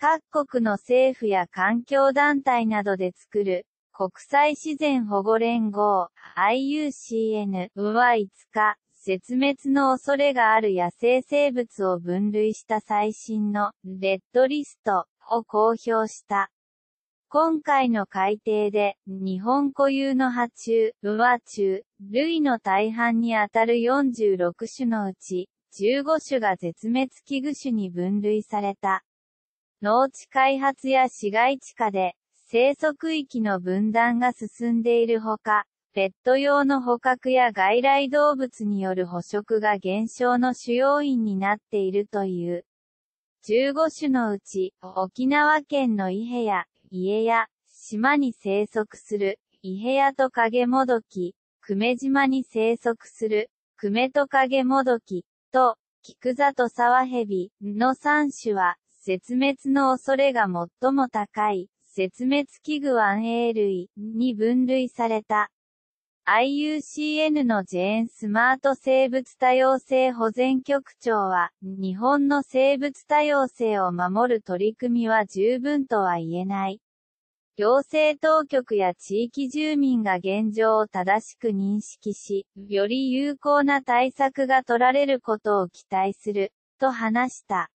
各国の政府や環境団体などで作る、国際自然保護連合 IUCN は5日、絶滅の恐れがある野生生物を分類した最新のレッドリストを公表した。今回の改定で、日本固有の爬虫は虫類の大半にあたる46種のうち、15種が絶滅危惧種に分類された。農地開発や市街地化で、生息域の分断が進んでいるほか、ペット用の捕獲や外来動物による捕食が減少の主要因になっているという。15種のうち、沖縄県の伊平や、家や、島に生息する、伊平屋トカゲモドキ、久米島に生息する、久米トカゲモドキ、と、キクザトサワヘビの3種は、絶滅の恐れが最も高い、絶滅危惧亜永類に分類された。IUCN のジェーン・スマート生物多様性保全局長は、日本の生物多様性を守る取り組みは十分とは言えない。行政当局や地域住民が現状を正しく認識し、より有効な対策が取られることを期待する、と話した。